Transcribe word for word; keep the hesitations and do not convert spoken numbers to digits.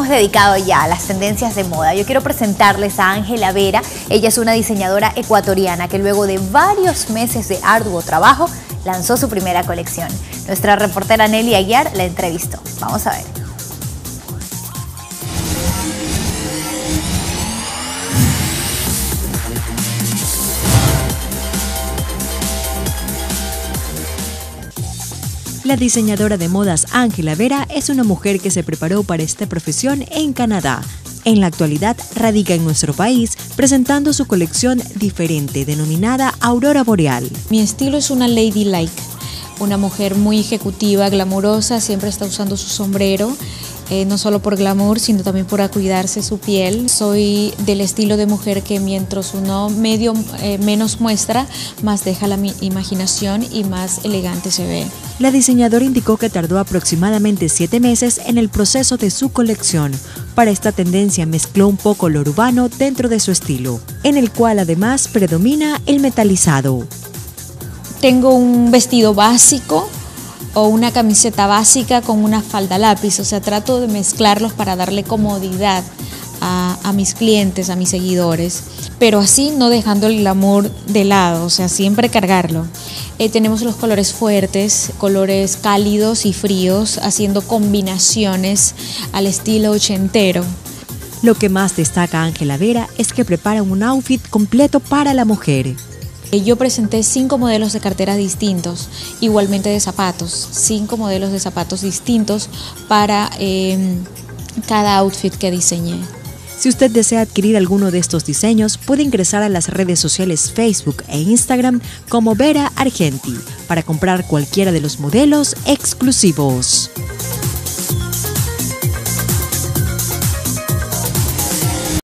hemos dedicado ya a las tendencias de moda. Yo quiero presentarles a Ángela Vera. Ella es una diseñadora ecuatoriana que luego de varios meses de arduo trabajo lanzó su primera colección. Nuestra reportera Nelly Aguiar la entrevistó. Vamos a ver. La diseñadora de modas Ángela Vera es una mujer que se preparó para esta profesión en Canadá. En la actualidad radica en nuestro país presentando su colección diferente denominada Aurora Boreal. Mi estilo es una ladylike, una mujer muy ejecutiva, glamurosa, siempre está usando su sombrero. Eh, no solo por glamour, sino también por cuidarse su piel. Soy del estilo de mujer que mientras uno medio eh, menos muestra, más deja la imaginación y más elegante se ve. La diseñadora indicó que tardó aproximadamente siete meses en el proceso de su colección. Para esta tendencia mezcló un poco lo urbano dentro de su estilo, en el cual además predomina el metalizado. Tengo un vestido básico o una camiseta básica con una falda lápiz, o sea, trato de mezclarlos para darle comodidad a, a mis clientes, a mis seguidores, pero así no dejando el glamour de lado, o sea, siempre cargarlo. Eh, tenemos los colores fuertes, colores cálidos y fríos, haciendo combinaciones al estilo ochentero. Lo que más destaca Ángela Vera es que prepara un outfit completo para la mujer. Yo presenté cinco modelos de carteras distintos, igualmente de zapatos, cinco modelos de zapatos distintos para eh, cada outfit que diseñé. Si usted desea adquirir alguno de estos diseños, puede ingresar a las redes sociales Facebook e Instagram como Vera Argenti para comprar cualquiera de los modelos exclusivos.